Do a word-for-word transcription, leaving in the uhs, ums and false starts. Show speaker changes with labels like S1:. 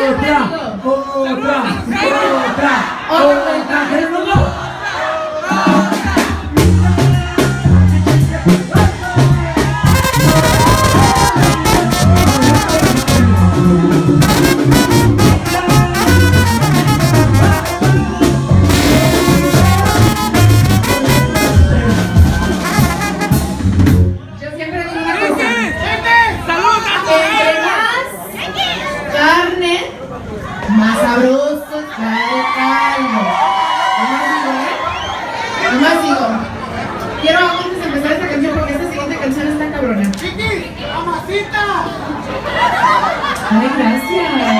S1: otra, otra, otra, ¿quieres uno?
S2: Más sabroso cae el caldo. Nomás digo, ¿eh? Nomás digo. Quiero antes de empezar esta canción porque esta siguiente canción está cabrona.
S3: ¡Chiqui! ¡Mamacita!
S2: Ay, gracias.